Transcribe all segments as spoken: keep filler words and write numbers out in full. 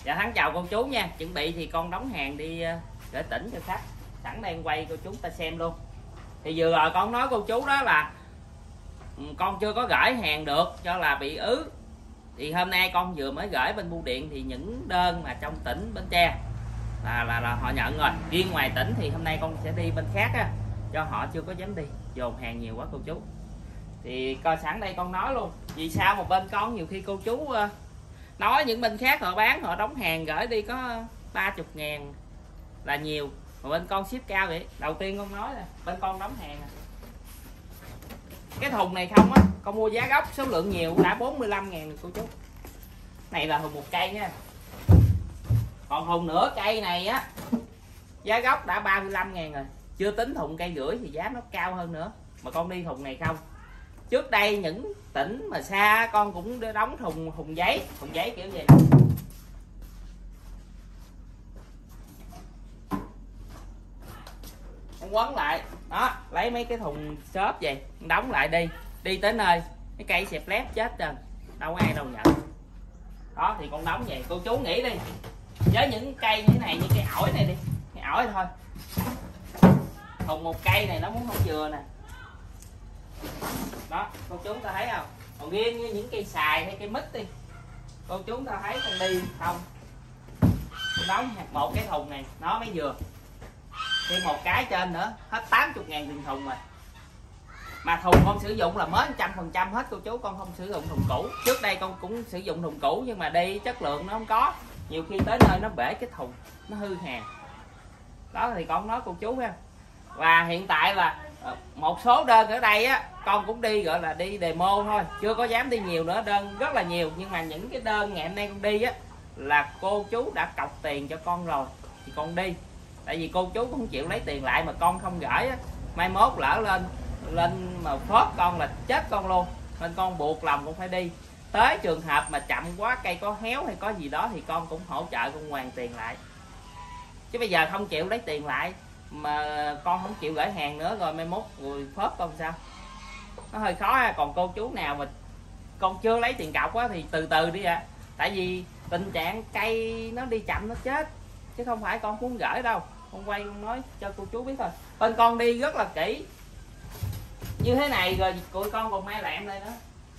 Dạ Thắng chào cô chú nha. Chuẩn bị thì con đóng hàng đi gửi tỉnh cho khách. Sẵn đang quay cô chú ta xem luôn. Thì vừa rồi con nói cô chú đó là con chưa có gửi hàng được cho là bị ứ. Thì hôm nay con vừa mới gửi bên bưu điện thì những đơn mà trong tỉnh Bến Tre là là, là họ nhận rồi. Riêng ngoài tỉnh thì hôm nay con sẽ đi bên khác á, cho họ chưa có dám đi, dồn hàng nhiều quá cô chú. Thì coi sẵn đây con nói luôn. Vì sao một bên con nhiều khi cô chú nói những bên khác họ bán, họ đóng hàng gửi đi có ba mươi ngàn là nhiều, mà bên con ship cao vậy. Đầu tiên con nói là bên con đóng hàng à. Cái thùng này không á, con mua giá gốc số lượng nhiều đã bốn mươi lăm ngàn cô chú. Này là thùng một cây nha. Còn thùng nửa cây này á, giá gốc đã ba mươi lăm ngàn rồi. Chưa tính thùng cây rưỡi thì giá nó cao hơn nữa. Mà con đi thùng này không. Trước đây những tỉnh mà xa con cũng đóng thùng thùng giấy, thùng giấy kiểu gì. Con quấn lại, đó, lấy mấy cái thùng xốp vậy, đóng lại đi, đi tới nơi, cái cây xẹp lép chết rồi, đâu có ai đâu nhận. Đó thì con đóng vậy, cô chú nghĩ đi, với những cây như thế này, như cây ổi này đi, cây ổi thôi. Thùng một cây này nó muốn không vừa nè. Đó, cô chú ta thấy không? Còn riêng như những cây xài hay cây mít đi, cô chú ta thấy con đi không? Con đóng một cái thùng này nó mới vừa. Thêm một cái trên nữa hết tám mươi ngàn tiền thùng rồi. Mà thùng con sử dụng là mới một trăm phần trăm hết cô chú, con không sử dụng thùng cũ. Trước đây con cũng sử dụng thùng cũ nhưng mà đi chất lượng nó không có. Nhiều khi tới nơi nó bể cái thùng, nó hư hàng. Đó thì con nói cô chú ha. Và hiện tại là một số đơn ở đây á, con cũng đi gọi là đi demo thôi, chưa có dám đi nhiều nữa, đơn rất là nhiều. Nhưng mà những cái đơn ngày hôm nay con đi á là cô chú đã cọc tiền cho con rồi thì con đi. Tại vì cô chú cũng không chịu lấy tiền lại mà con không gửi á, mai mốt lỡ lên lên mà phớt con là chết con luôn. Nên con buộc lòng cũng phải đi. Tới trường hợp mà chậm quá, cây có héo hay có gì đó thì con cũng hỗ trợ con hoàn tiền lại. Chứ bây giờ không chịu lấy tiền lại mà con không chịu gửi hàng nữa, rồi mai mốt rồi phớt con sao? Nó hơi khó ha. Còn cô chú nào mà con chưa lấy tiền cọc á thì từ từ đi ạ. À. Tại vì tình trạng cây nó đi chậm nó chết, chứ không phải con muốn gửi đâu. Con quay con nói cho cô chú biết thôi. Bên con đi rất là kỹ như thế này rồi, của con còn mai lẹm đây nữa.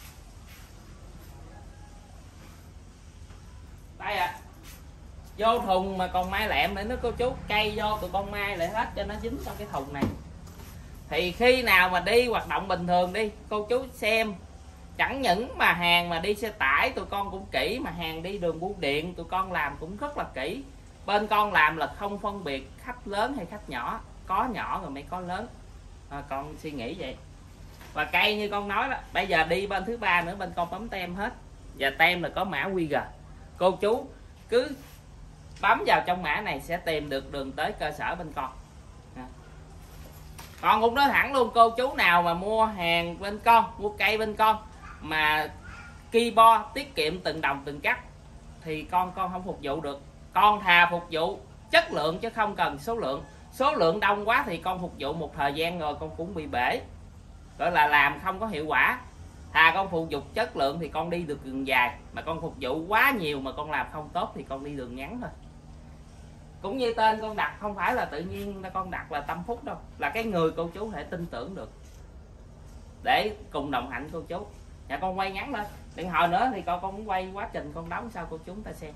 Đây à, vô thùng mà còn mai lẹm nữa cô chú. Cây vô tụi con mai lại hết cho nó dính trong cái thùng này. Thì khi nào mà đi hoạt động bình thường đi, cô chú xem. Chẳng những mà hàng mà đi xe tải tụi con cũng kỹ, mà hàng đi đường bưu điện tụi con làm cũng rất là kỹ. Bên con làm là không phân biệt khách lớn hay khách nhỏ, có nhỏ rồi mới có lớn. À, con suy nghĩ vậy. Và cây như con nói đó, bây giờ đi bên thứ ba nữa bên con bấm tem hết. Và tem là có mã quy rờ. Cô chú cứ bấm vào trong mã này sẽ tìm được đường tới cơ sở bên con. À. Con cũng nói thẳng luôn, cô chú nào mà mua hàng bên con, mua cây bên con mà keyboard tiết kiệm từng đồng từng cắt thì con con không phục vụ được. Con thà phục vụ chất lượng chứ không cần số lượng. Số lượng đông quá thì con phục vụ một thời gian rồi con cũng bị bể, gọi là làm không có hiệu quả. Thà con phục vụ chất lượng thì con đi được đường dài, mà con phục vụ quá nhiều mà con làm không tốt thì con đi đường ngắn thôi. Cũng như tên con đặt không phải là tự nhiên con đặt là Tâm Phúc đâu, là cái người cô chú thể tin tưởng được để cùng đồng hành cô chú. Dạ con quay ngắn lên, đừng hồi nữa thì con con muốn quay quá trình con đóng sao cô chú ta xem.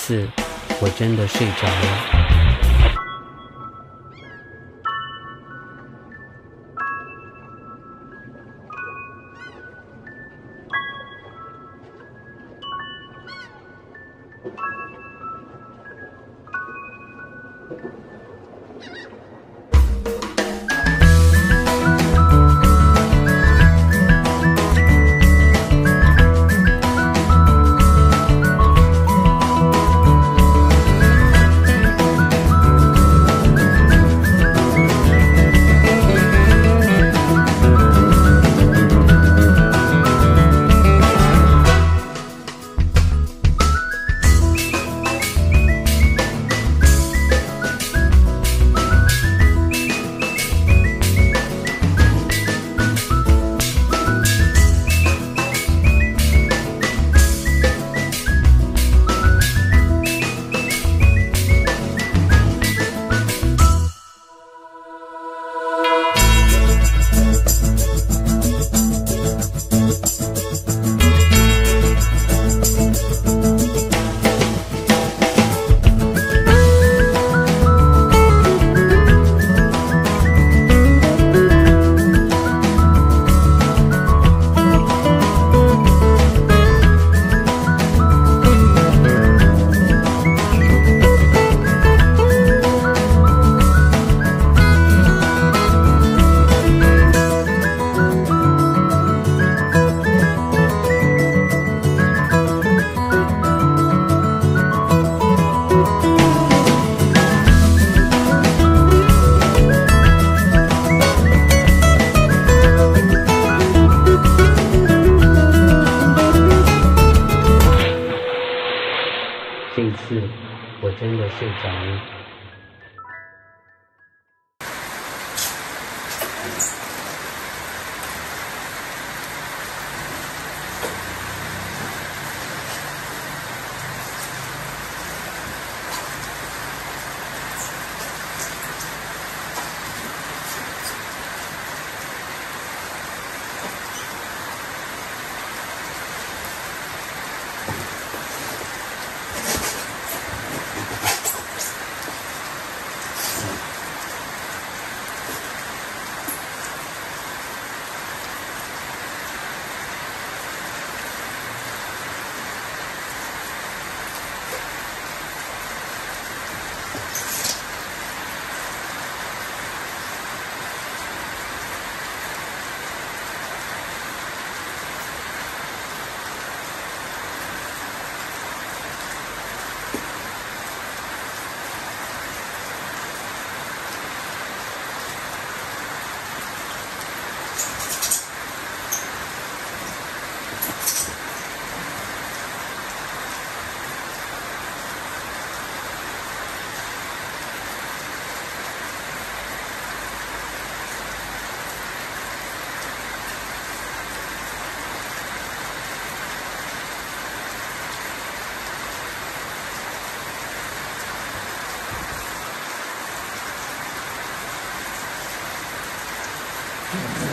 次，我真的睡着了。这一次，我真的睡着了。 嗯